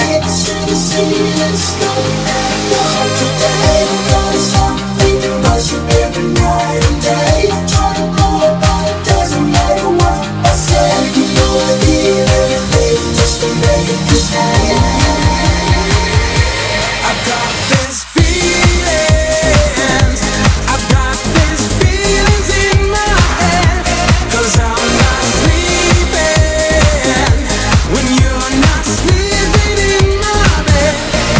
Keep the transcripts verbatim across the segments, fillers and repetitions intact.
night, city, city, let's go. The heart today, goes on, thinking about you every night and day. Try to go about it, doesn't matter what I say. You know I need everything just to make it stay. I've got this feelings, I've got this feelings in my head, 'cause I'm not sleeping when you're not sleeping in my bed.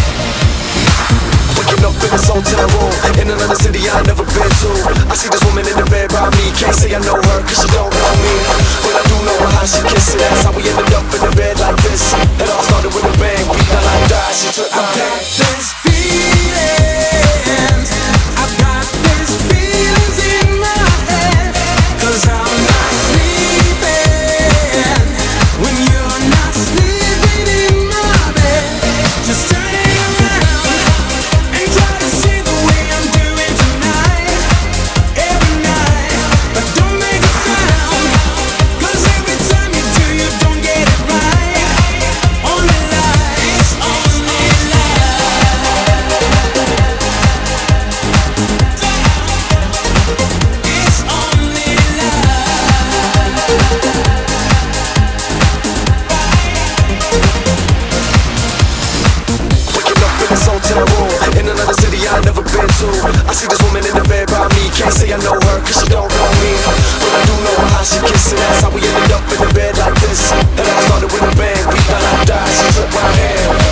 Waking up in this hotel room in another city I've never been to. I see this woman in the bed by me. Can't say I know her 'cause she don't know me, but I do know how she kisses. That's how we ended up in the bed like this. It all started with a bang. We got like that. She took my hand. This feelings, I've got this feelings in my head, 'cause I'm not sleeping when you're not sleeping in my bed. Just turning around and try to see the way I'm doing tonight, every night. But don't make a sound, 'cause every time you do, you don't get it right. Only lies, only lies. It's only lies. Waking up in this hotel room in another city I've never been to. I see this woman in the bed by me. Can't say I know her 'cause she don't know me, but I do know how she kisses. That's how we ended up in the bed like this. It all started with a bang. We got like that. She took my hand.